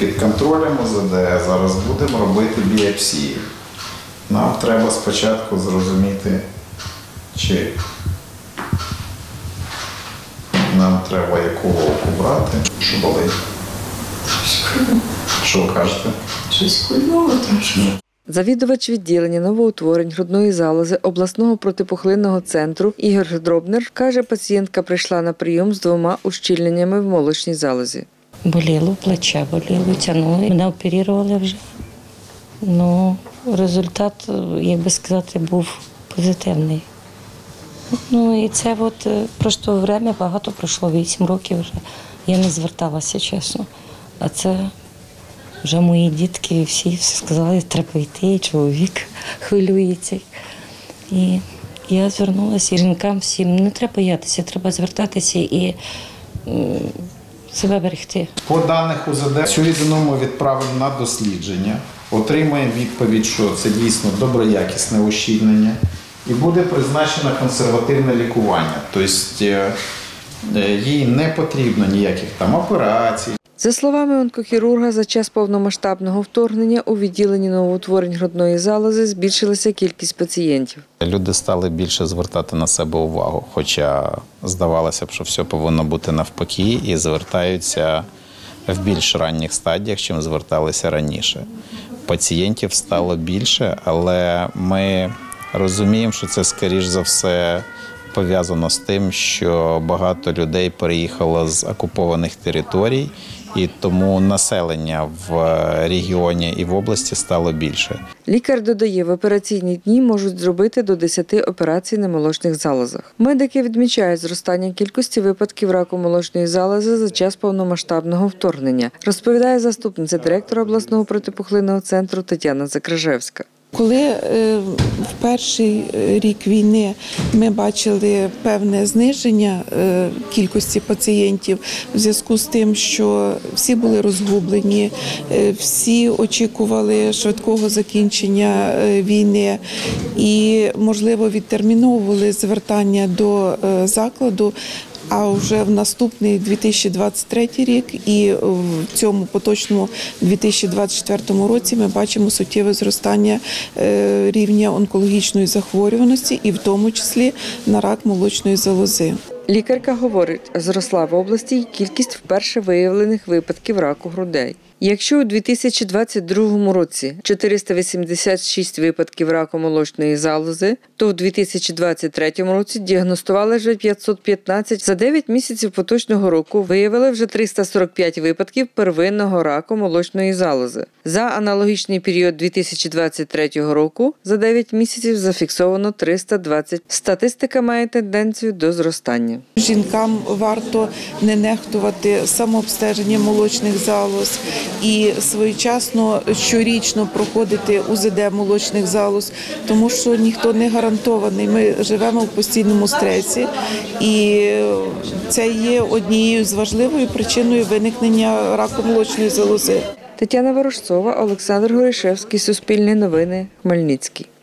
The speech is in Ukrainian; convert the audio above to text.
під контролем УЗД, зараз будемо робити біопсії. Нам треба спочатку зрозуміти, чи нам треба яку голку брати, що болить. Що кажете? Щось кульнуло трошки. Завідувач відділення новоутворень грудної залози обласного протипухлинного центру Ігор Дробнер каже, пацієнтка прийшла на прийом з 2 ущільненнями в молочній залозі. Боліло, плече боліло, тягнули. Мене оперували вже. Ну, результат, як би сказати, був позитивний. Ну і це пройшло время, багато пройшло, 8 років вже. Я не зверталася, чесно. А це вже мої дітки, всі сказали, треба йти, чоловік хвилюється. І я звернулася, і жінкам всім, не треба боятися, треба звертатися і себе берегти. По даних УЗД цю рідину ми відправимо на дослідження, отримаємо відповідь, що це дійсно доброякісне ущільнення, і буде призначено консервативне лікування. Тобто їй не потрібно ніяких там операцій. За словами онкохірурга, за час повномасштабного вторгнення у відділенні новоутворень грудної залози збільшилася кількість пацієнтів. Люди стали більше звертати на себе увагу, хоча здавалося б, що все повинно бути навпаки, і звертаються в більш ранніх стадіях, чим зверталися раніше. Пацієнтів стало більше, але ми розуміємо, що це, скоріш за все, пов'язано з тим, що багато людей переїхало з окупованих територій, і тому населення в регіоні і в області стало більше. Лікар додає, в операційні дні можуть зробити до 10 операцій на молочних залозах. Медики відмічають зростання кількості випадків раку молочної залози за час повномасштабного вторгнення, розповідає заступниця директора обласного протипухлинного центру Тетяна Закрижевська. Коли в перший рік війни ми бачили певне зниження кількості пацієнтів в зв'язку з тим, що всі були розгублені, всі очікували швидкого закінчення війни і, можливо, відтерміновували звертання до закладу, а вже в наступний 2023 рік і в цьому поточному 2024 році ми бачимо суттєве зростання рівня онкологічної захворюваності і в тому числі на рак молочної залози. Лікарка говорить, зросла в області й кількість вперше виявлених випадків раку грудей. Якщо у 2022 році 486 випадків раку молочної залози, то у 2023 році діагностували вже 515. За 9 місяців поточного року виявили вже 345 випадків первинного раку молочної залози. За аналогічний період 2023 року за 9 місяців зафіксовано 320. Статистика має тенденцію до зростання. Жінкам варто не нехтувати самообстеження молочних залоз і своєчасно щорічно проходити УЗД молочних залоз, тому що ніхто не гарантований. Ми живемо в постійному стресі, і це є однією з важливою причиною виникнення раку молочної залози. Тетяна Ворожцова, Олександр Горішевський, Суспільне новини, Хмельницький.